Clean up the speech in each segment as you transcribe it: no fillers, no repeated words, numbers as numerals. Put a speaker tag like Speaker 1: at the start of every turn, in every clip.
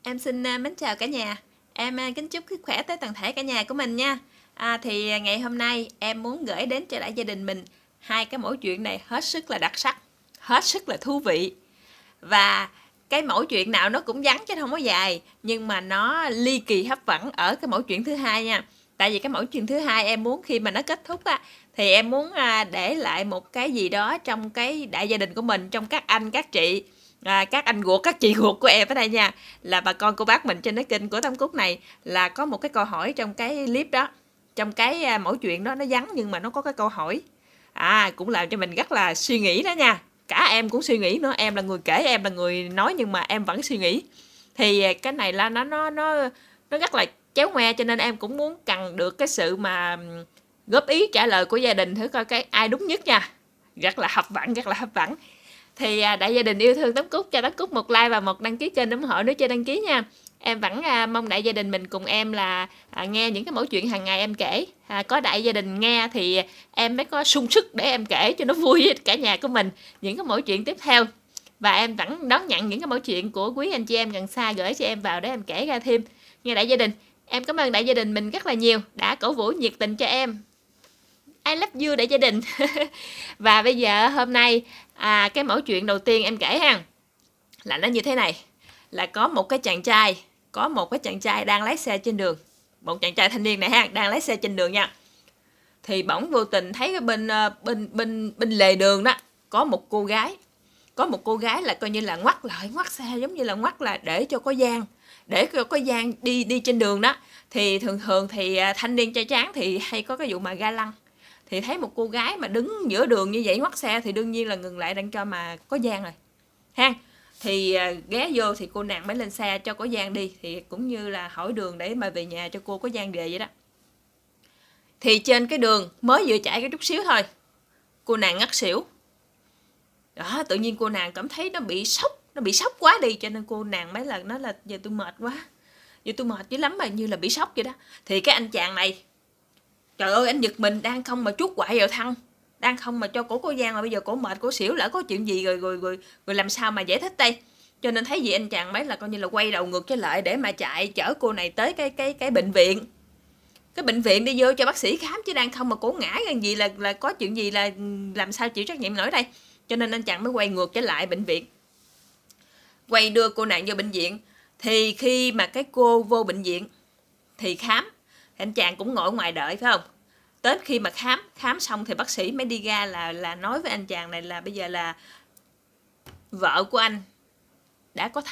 Speaker 1: Em xin mến chào cả nhà. Em kính chúc sức khỏe tới toàn thể cả nhà của mình nha. Thì ngày hôm nay em muốn gửi đến cho đại gia đình mình hai cái mẫu chuyện này hết sức là đặc sắc, hết sức là thú vị. Và cái mẫu chuyện nào nó cũng ngắn chứ không có dài, nhưng mà nó ly kỳ hấp dẫn ở cái mẫu chuyện thứ hai nha. Tại vì cái mẫu chuyện thứ hai em muốn khi mà nó kết thúc thì em muốn để lại một cái gì đó trong cái đại gia đình của mình, trong các anh các chị, các anh ruột các chị ruột của em ở đây nha, là bà con cô bác mình trên cái kênh của Tám Cúc này, là có một cái câu hỏi trong cái clip đó, trong cái mẫu chuyện đó, nó ngắn nhưng mà nó có cái câu hỏi cũng làm cho mình rất là suy nghĩ đó nha. Cả em cũng suy nghĩ nữa, em là người kể, em là người nói, nhưng mà em vẫn suy nghĩ. Thì cái này là nó rất là chéo ngoe, cho nên em cũng muốn cần được cái sự mà góp ý trả lời của gia đình, thử coi cái ai đúng nhất nha. Rất là hấp dẫn, rất là hấp dẫn. Thì đại gia đình yêu thương Tám Cúc, cho Tám Cúc một like và một đăng ký kênh ủng hộ, nếu chưa đăng ký nha. Em vẫn mong đại gia đình mình cùng em là nghe những cái mẫu chuyện hàng ngày em kể. Có đại gia đình nghe thì em mới có sung sức để em kể cho nó vui với cả nhà của mình những cái mẫu chuyện tiếp theo. Và em vẫn đón nhận những cái mẫu chuyện của quý anh chị em gần xa gửi cho em vào để em kể ra thêm. Nghe đại gia đình, em cảm ơn đại gia đình mình rất là nhiều đã cổ vũ nhiệt tình cho em. I love you đại gia đình. Và bây giờ hôm nay cái mẫu chuyện đầu tiên em kể ha, là nó như thế này. Là có một cái chàng trai đang lái xe trên đường. Một chàng trai thanh niên này đang lái xe trên đường nha. Thì bỗng vô tình thấy cái bên lề đường đó có một cô gái. Có một cô gái là coi như là ngoắt xe, giống như là ngoắt là để cho có gian, để cho có gian đi trên đường đó. Thì thường thì thanh niên trai tráng thì hay có cái vụ mà ga lăng. Thì thấy một cô gái mà đứng giữa đường như vậy ngoắt xe thì đương nhiên là ngừng lại đang cho mà có gian rồi ha. Thì ghé vô thì cô nàng mới lên xe cho có gian đi, thì cũng như là hỏi đường để mà về nhà cho cô có gian về vậy đó. Thì trên cái đường mới vừa chạy cái chút xíu thôi, cô nàng ngất xỉu đó. Tự nhiên cô nàng cảm thấy nó bị sốc quá đi, cho nên cô nàng mới nói là giờ tôi mệt quá, giờ tôi mệt dữ lắm mà, như là bị sốc vậy đó. Thì cái anh chàng này, trời ơi, anh giật mình, đang không mà trút quại vào thân, đang không mà cho cổ có gian, mà bây giờ cổ mệt, cổ xỉu, lỡ có chuyện gì rồi làm sao mà giải thích đây. Cho nên thấy gì anh chàng mấy là coi như là quay đầu ngược trở lại để mà chạy chở cô này tới cái bệnh viện. Cái bệnh viện đi vô cho bác sĩ khám, chứ đang không mà cổ ngã gần gì là có chuyện gì là làm sao chịu trách nhiệm nổi đây. Cho nên anh chàng mới quay ngược trở lại bệnh viện, quay đưa cô nàng vô bệnh viện. Thì khi mà cái cô vô bệnh viện thì khám, anh chàng cũng ngồi ngoài đợi phải không. Tới khi mà khám xong thì bác sĩ mới đi ra là nói với anh chàng này là bây giờ là vợ của anh đã có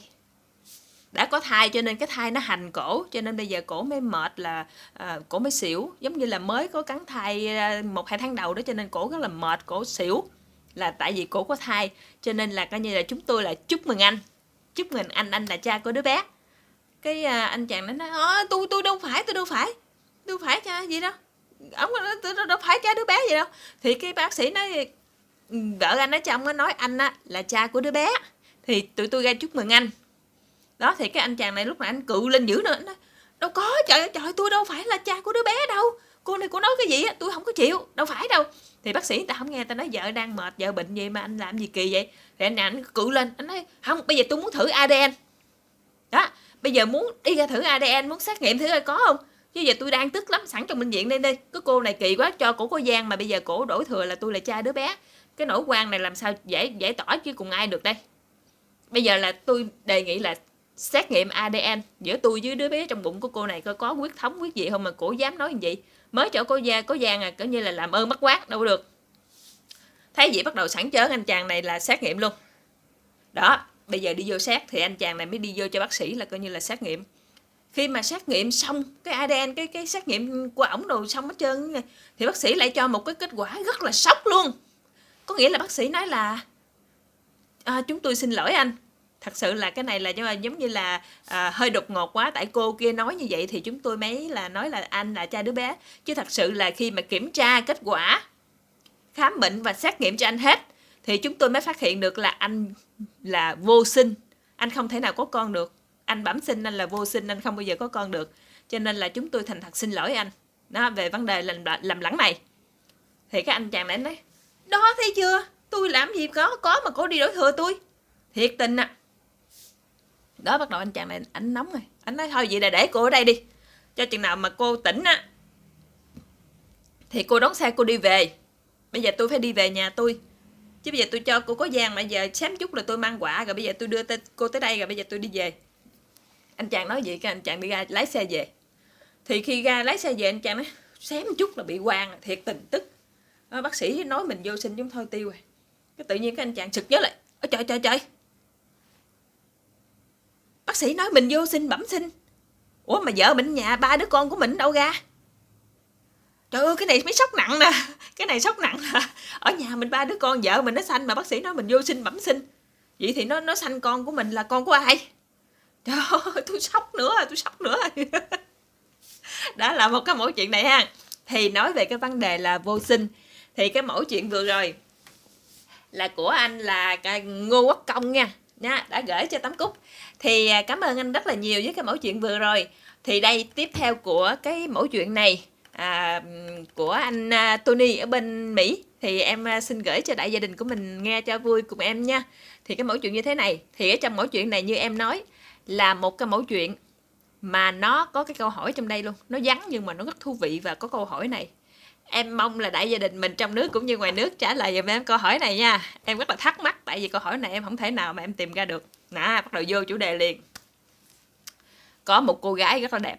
Speaker 1: thai, cho nên cái thai nó hành cổ, cho nên bây giờ cổ mới mệt, là cổ mới xỉu, giống như là mới có cắn thai 1-2 tháng đầu đó, cho nên cổ rất là mệt, cổ xỉu là tại vì cổ có thai. Cho nên là coi như là chúng tôi là chúc mừng anh là cha của đứa bé. Cái anh chàng nói tôi đâu phải cha gì đâu, ông đâu phải cha đứa bé gì đâu. Thì cái bác sĩ nói, vợ anh ở trong nó nói anh là cha của đứa bé, thì tụi tôi ra chúc mừng anh đó. Thì cái anh chàng này lúc này anh cự lên dữ nữa, anh nói đâu có, trời tôi đâu phải là cha của đứa bé đâu, cô này cô nói cái gì á, tôi không có chịu, đâu phải đâu. Thì bác sĩ người ta không nghe, ta nói vợ đang mệt, vợ bệnh gì mà anh làm gì kỳ vậy. Thì anh cự lên, anh nói không, bây giờ tôi muốn thử ADN đó, bây giờ muốn đi ra thử ADN, muốn xét nghiệm thử coi có không, chứ giờ tôi đang tức lắm, sẵn trong bệnh viện đây đi. Cái cô này kỳ quá, cho cổ có gian mà bây giờ cổ đổ thừa là tôi là cha đứa bé. Cái nỗi oan này làm sao giải tỏa chứ cùng ai được đây. Bây giờ là tôi đề nghị là xét nghiệm ADN giữa tôi với đứa bé trong bụng của cô này coi có huyết thống huyết gì không mà cổ dám nói như vậy. Mới cho có gian coi như là làm ơn mắc quát đâu được. Thấy vậy bắt đầu sẵn chớn anh chàng này là xét nghiệm luôn đó. Bây giờ đi vô xét thì anh chàng này mới đi vô cho bác sĩ là coi như là xét nghiệm. Khi mà xét nghiệm xong cái ADN, cái xét nghiệm của ổng đồ xong hết trơn, thì bác sĩ lại cho một cái kết quả rất là sốc luôn. Có nghĩa là bác sĩ nói là chúng tôi xin lỗi anh, thật sự là cái này là giống như là hơi đột ngột quá, tại cô kia nói như vậy thì chúng tôi mới là nói là anh là cha đứa bé. Chứ thật sự là khi mà kiểm tra kết quả khám bệnh và xét nghiệm cho anh hết thì chúng tôi mới phát hiện được là anh là vô sinh, anh không thể nào có con được, anh bẩm sinh, anh là vô sinh, anh không bao giờ có con được. Cho nên là chúng tôi thành thật xin lỗi anh đó về vấn đề lầm lẫn này. Thì cái anh chàng này nói đó, thấy chưa, tôi làm gì có mà cổ đi đổi thừa tôi, thiệt tình Đó, bắt đầu anh chàng này anh nóng rồi, anh nói thôi vậy là để cô ở đây đi, cho chừng nào mà cô tỉnh á thì cô đón xe cô đi về, bây giờ tôi phải đi về nhà tôi, chứ bây giờ tôi cho cô có gian mà giờ xém chút là tôi mang quà, rồi bây giờ tôi đưa cô tới đây, rồi bây giờ tôi đi về. Anh chàng nói vậy, cái anh chàng đi ra lái xe về. Thì khi ra lái xe về, anh chàng nói xém chút là bị quan, thiệt tình tức. Bác sĩ nói mình vô sinh chúng thôi tiêu rồi. Cái tự nhiên cái anh chàng sực nhớ lại, trời, bác sĩ nói mình vô sinh bẩm sinh, ủa mà vợ mình nhà 3 đứa con của mình đâu ra? Trời ơi, cái này mới sốc nặng nè, cái này sốc nặng nè. Ở nhà mình 3 đứa con, vợ mình nó sanh mà bác sĩ nói mình vô sinh bẩm sinh, vậy thì nó sanh con của mình là con của ai? Trời ơi, tôi sốc nữa. Đó là một cái mẫu chuyện này ha. Thì nói về cái vấn đề là vô sinh, thì cái mẫu chuyện vừa rồi là của anh là Ngô Quốc Công nha, đã gửi cho Tám Cúc. Thì cảm ơn anh rất là nhiều với cái mẫu chuyện vừa rồi. Thì đây tiếp theo của cái mẫu chuyện này của anh Tony ở bên Mỹ, thì em xin gửi cho đại gia đình của mình nghe cho vui cùng em nha. Thì cái mẫu chuyện như thế này, thì ở trong mẫu chuyện này như em nói là một cái mẫu chuyện mà nó có cái câu hỏi trong đây luôn, nó vắn nhưng mà nó rất thú vị và có câu hỏi này. Em mong là đại gia đình mình trong nước cũng như ngoài nước trả lời giùm em câu hỏi này nha. Em rất là thắc mắc, tại vì câu hỏi này em không thể nào mà em tìm ra được. Bắt đầu vô chủ đề liền. Có một cô gái rất là đẹp,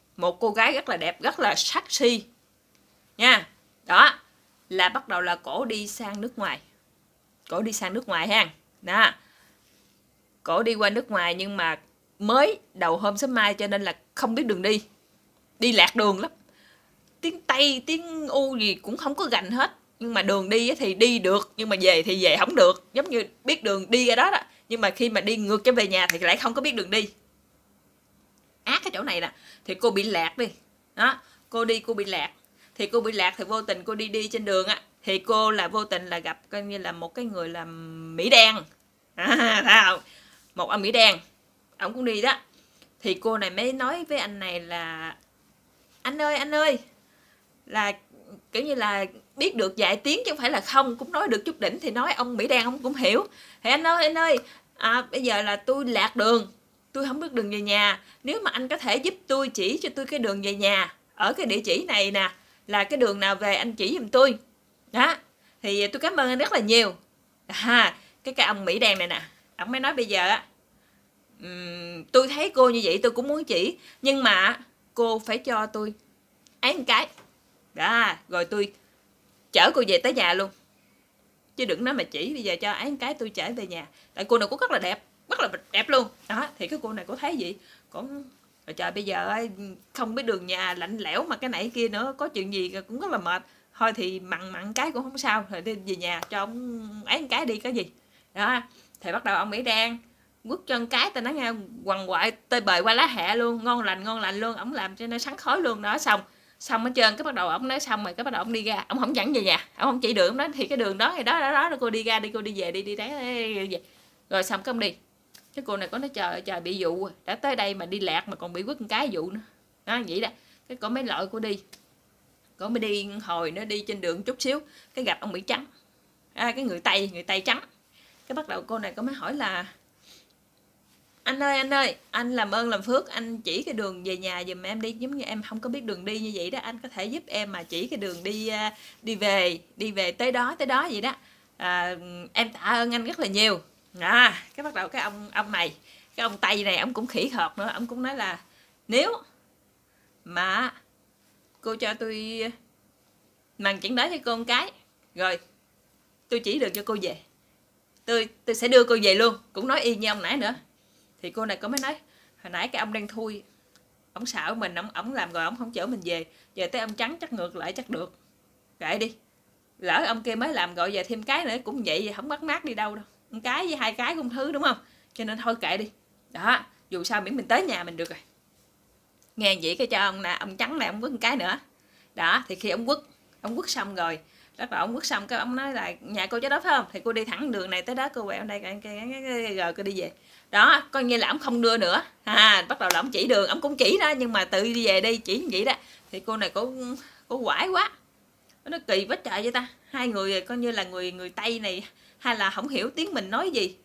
Speaker 1: rất là sexy nha. Đó là bắt đầu là cổ đi sang nước ngoài, ha. Đó, cổ đi qua nước ngoài nhưng mà mới đầu hôm sớm mai, cho nên là không biết đường đi lạc đường lắm, tiếng Tây tiếng U gì cũng không có gành hết, nhưng mà đường đi thì đi được, nhưng mà về thì về không được, giống như biết đường đi ra đó đó, nhưng mà khi mà đi ngược trở về nhà thì lại không có biết đường đi. Ác cái chỗ này nè. Thì cô bị lạc đi đó, cô bị lạc. Thì cô bị lạc thì vô tình cô đi trên đường á, thì cô là vô tình là gặp coi như là một cái người làm Mỹ đen, thấy không, một ông Mỹ đen, ông cũng đi đó. Thì cô này mới nói với anh này là anh ơi, là kiểu như là biết được vài tiếng chứ không phải là không, cũng nói được chút đỉnh. Thì nói ông Mỹ đen ông cũng hiểu. Thì anh ơi bây giờ là tôi lạc đường, tôi không biết đường về nhà, nếu mà anh có thể giúp tôi chỉ cho tôi cái đường về nhà ở cái địa chỉ này nè, là cái đường nào về anh chỉ giùm tôi đó, thì tôi cảm ơn anh rất là nhiều. Cái ông Mỹ đen này nè, ông mới nói bây giờ á, tôi thấy cô như vậy tôi cũng muốn chỉ, nhưng mà cô phải cho tôi ấy một cái đó, rồi tôi chở cô về tới nhà luôn, chứ đừng nói mà chỉ, bây giờ cho ấy một cái tôi chở về nhà. Tại cô này cũng rất là đẹp luôn đó. Thì cái cô này cô thấy vậy cũng trời, bây giờ không biết đường nhà, lạnh lẽo mà cái nãy kia nữa, có chuyện gì cũng rất là mệt, thôi thì mặn cái cũng không sao, rồi đi về nhà cho ông ấy một cái đi, cái gì đó. Thì bắt đầu ông Mỹ đen quất chân cái, ta nói nghe quằn quại tơi bời qua lá hẹ luôn, ngon lành luôn, ổng làm cho nó sắn khói luôn đó. Xong hết trơn, cái bắt đầu ổng nói xong rồi, cái bắt đầu ổng đi ra, ổng không dẫn về nhà, ổng không chỉ đường, ổng nói thì cái đường đó thì đó cô đi ra đi, cô đi về đi đấy. Rồi xong cái ông đi. Cái cô này có nói trời bị dụ, đã tới đây mà đi lạc mà còn bị quất một cái dụ nữa đó, vậy đó. Cái cô mấy lội cô đi, cô mới đi hồi nữa, đi trên đường chút xíu cái gặp ông Mỹ trắng, cái người Tây trắng. Cái bắt đầu cô này có mới hỏi là anh ơi, anh làm ơn làm phước, anh chỉ cái đường về nhà giùm em đi, giống như em không có biết đường đi như vậy đó, anh có thể giúp em mà chỉ cái đường đi về tới đó vậy đó. Em tạ ơn anh rất là nhiều. Cái bắt đầu cái ông này, cái ông Tây này, ông cũng khỉ khọt nữa, ông cũng nói là nếu mà cô cho tôi màn chẩn đoán cho cô một cái, rồi tôi chỉ đường cho cô về, tôi sẽ đưa cô về luôn, cũng nói y như ông nãy nữa. Thì cô này có mới nói hồi nãy cái ông đen thui, ông xạo mình, ông làm rồi ông không chở mình về, giờ tới ông trắng chắc ngược lại chắc được, kệ đi, lỡ ông kia mới làm gọi giờ thêm cái nữa cũng vậy, không bắt mát đi đâu đâu, một cái với hai cái cũng thứ, đúng không, cho nên thôi kệ đi đó, dù sao miễn mình tới nhà mình được rồi. Nghe vậy cái cho ông trắng này ông quất một cái nữa đó. Thì khi ông quất xong rồi, rất là ông quất xong cái ông nói là nhà cô chỗ đó phải không, thì cô đi thẳng đường này tới đó, cô quẹo đây rồi cô đi về đó, coi như là ông không đưa nữa. Bắt đầu là ông chỉ đường, ông cũng chỉ đó, nhưng mà tự đi về đi, chỉ như vậy đó. Thì cô này cô quải quá, nó kỳ quá trời vậy ta, hai người coi như là người Tây này, hay là không hiểu tiếng mình nói gì,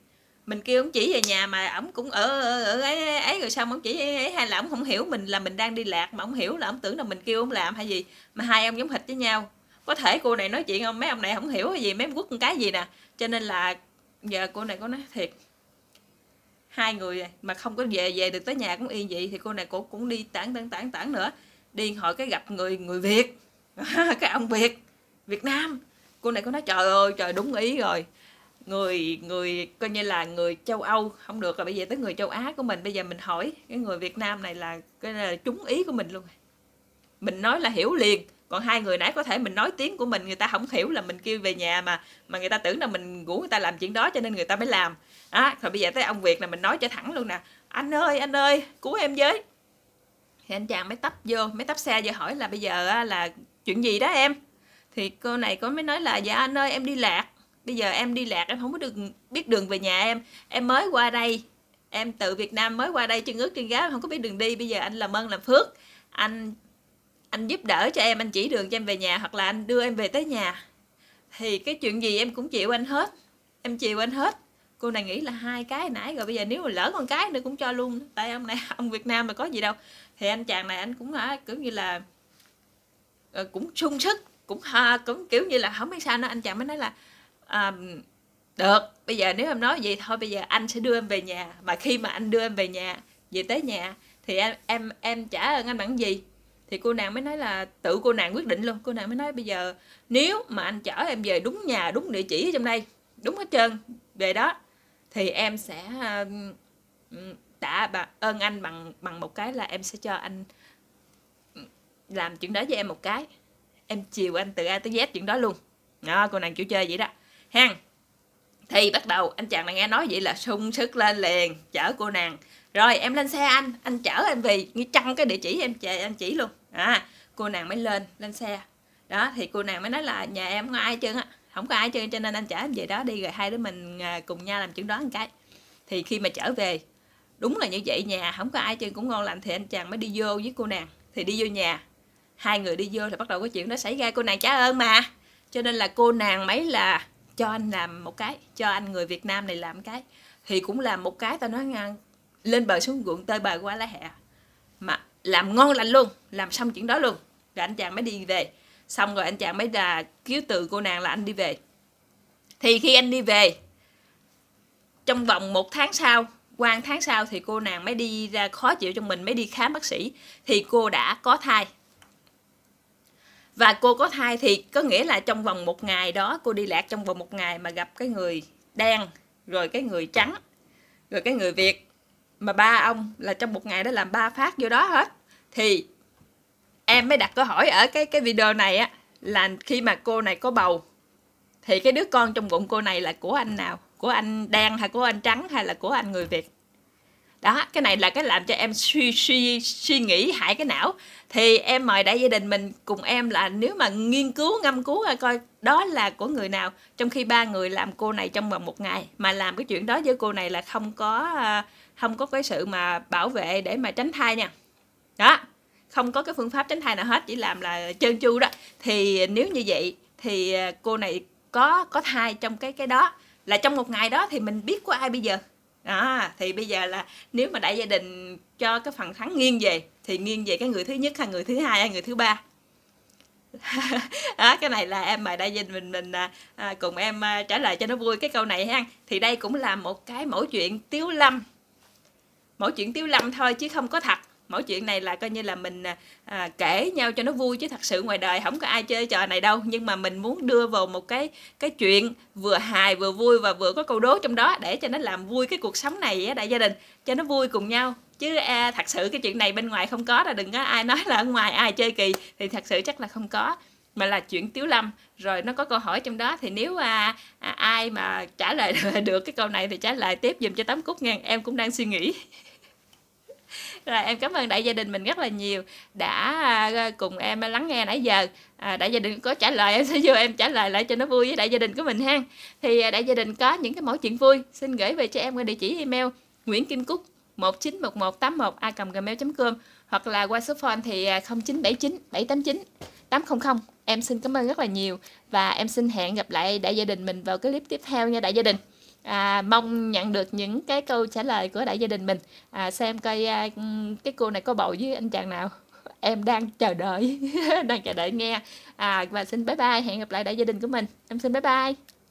Speaker 1: mình kêu ông chỉ về nhà mà ổng cũng ở ấy rồi xong ổng chỉ ấy, hay là ổng không hiểu mình là mình đang đi lạc, mà ổng hiểu là ổng tưởng là mình kêu ổng làm hay gì, mà hai ông giống hệt với nhau. Có thể cô này nói chuyện mấy ông này không hiểu cái gì, mấy ông quất một cái gì nè, cho nên là giờ cô này có nói thiệt, hai người mà không có về được tới nhà cũng yên vậy, thì cô này cô cũng đi tản nữa, đi hỏi cái gặp người Việt cái ông Việt Nam. Cô này có nói trời ơi trời, đúng ý rồi, người coi như là người châu Âu không được rồi, bây giờ tới người châu Á của mình, bây giờ mình hỏi cái người Việt Nam này là cái là trúng ý của mình luôn, mình nói là hiểu liền. Còn hai người nãy có thể mình nói tiếng của mình, người ta không hiểu là mình kêu về nhà, mà người ta tưởng là mình rủ người ta làm chuyện đó cho nên người ta mới làm á. Rồi bây giờ tới ông Việt là mình nói cho thẳng luôn nè, anh ơi cứu em với. Thì anh chàng mới tấp xe vô hỏi là bây giờ là chuyện gì đó em. Thì cô này có mới nói là dạ anh ơi em đi lạc, bây giờ em đi lạc, em không có biết đường về nhà, em mới qua đây, em từ Việt Nam mới qua đây chân ướt chân ráo, không có biết đường đi, bây giờ anh làm ơn làm phước, anh giúp đỡ cho em, anh chỉ đường cho em về nhà, hoặc là anh đưa em về tới nhà, thì cái chuyện gì em cũng chịu anh hết, em chịu anh hết. Cô này nghĩ là hai cái nãy rồi, bây giờ nếu mà lỡ con cái nữa cũng cho luôn, tại ông này ông Việt Nam mà có gì đâu. Thì anh chàng này anh cũng kiểu như là cũng sung sức, cũng kiểu như là không biết sao nữa. Anh chàng mới nói là được, bây giờ nếu em nói vậy thôi, bây giờ anh sẽ đưa em về nhà, mà khi mà anh đưa em về nhà, về tới nhà thì em trả ơn anh bằng gì. Thì cô nàng mới nói là tự cô nàng quyết định luôn. Cô nàng mới nói bây giờ nếu mà anh chở em về đúng nhà đúng địa chỉ ở trong đây, đúng hết trơn về đó, thì em sẽ tạ ơn anh bằng một cái là em sẽ cho anh làm chuyện đó với em một cái, em chiều anh từ A tới Z chuyện đó luôn đó. Cô nàng chịu chơi vậy đó ha. Thì bắt đầu anh chàng này nghe nói vậy là sung sức lên liền, chở cô nàng. Rồi em lên xe anh chở em về như chăng cái địa chỉ anh chỉ luôn. Cô nàng mới lên xe. Đó thì cô nàng mới nói là nhà em không có ai trơn á, không có ai trơn, cho nên anh chở em về đó đi, rồi hai đứa mình cùng nhau làm chuyện đó một cái. Thì khi mà trở về đúng là như vậy, nhà không có ai trơn cũng ngon lành, thì anh chàng mới đi vô với cô nàng. Thì đi vô nhà, hai người đi vô thì bắt đầu có chuyện đó xảy ra. Cô nàng trả ơn mà, cho nên là cô nàng mấy là cho anh làm một cái, cho anh người Việt Nam này làm cái, thì cũng làm một cái tao nói ngang, lên bờ xuống ruộng tơi bờ qua lá hẹ, mà làm ngon lành luôn, làm xong chuyện đó luôn. Rồi anh chàng mới đi về, xong rồi anh chàng mới là kêu từ cô nàng là anh đi về. Thì khi anh đi về, trong vòng 1 tháng sau, qua 1 tháng sau thì cô nàng mới đi ra khó chịu trong mình, mới đi khám bác sĩ, thì cô đã có thai. Và cô có thai thì có nghĩa là trong vòng 1 ngày đó, cô đi lạc trong vòng 1 ngày mà gặp cái người đen, rồi cái người trắng, rồi cái người Việt, mà ba ông là trong 1 ngày đó làm 3 phát vô đó hết. Thì em mới đặt câu hỏi ở cái video này á, là khi mà cô này có bầu thì cái đứa con trong bụng cô này là của anh nào? Của anh đen hay của anh trắng hay là của anh người Việt? Đó, cái này là cái làm cho em suy nghĩ hại cái não. Thì em mời đại gia đình mình cùng em là nếu mà nghiên cứu ngâm cứu coi đó là của người nào. Trong khi 3 người làm cô này trong vòng 1 ngày, mà làm cái chuyện đó với cô này là không có cái sự mà bảo vệ để mà tránh thai nha. Đó, không có cái phương pháp tránh thai nào hết, chỉ làm là trơn tru đó. Thì nếu như vậy thì cô này có thai trong cái đó, là trong 1 ngày đó thì mình biết của ai bây giờ. Thì bây giờ là nếu mà đại gia đình cho cái phần thắng nghiêng về thì nghiêng về cái người thứ nhất hay người thứ hai hay người thứ ba. Đó, cái này là em mời đại gia đình mình cùng em trả lời cho nó vui cái câu này ha. Thì đây cũng là một cái mẫu chuyện tiếu lâm thôi chứ không có thật. Mẫu chuyện này là coi như là mình kể nhau cho nó vui, chứ thật sự ngoài đời không có ai chơi trò này đâu. Nhưng mà mình muốn đưa vào một cái chuyện vừa hài vừa vui và vừa có câu đố trong đó, để cho nó làm vui cái cuộc sống này á đại gia đình, cho nó vui cùng nhau. Chứ thật sự cái chuyện này bên ngoài không có, là đừng có ai nói là ở ngoài ai chơi kỳ, thì thật sự chắc là không có, mà là chuyện tiếu lâm. Rồi nó có câu hỏi trong đó, thì nếu ai mà trả lời được cái câu này thì trả lời tiếp dùm cho Tám Cúc nha, em cũng đang suy nghĩ. Rồi em cảm ơn đại gia đình mình rất là nhiều đã cùng em lắng nghe nãy giờ. Đại gia đình có trả lời em sẽ vô em trả lời lại cho nó vui với đại gia đình của mình ha. Thì đại gia đình có những cái mẫu chuyện vui xin gửi về cho em qua địa chỉ email nguyễn.kim cúc191181@gmail.com, hoặc là qua số phone thì 0979 789 800. Em xin cảm ơn rất là nhiều và em xin hẹn gặp lại đại gia đình mình vào cái clip tiếp theo nha đại gia đình. Mong nhận được những cái câu trả lời của đại gia đình mình. Xem coi cái cô này có bầu với anh chàng nào. Em đang chờ đợi, đang chờ đợi nghe. Và xin bye bye, hẹn gặp lại đại gia đình của mình. Em xin bye bye.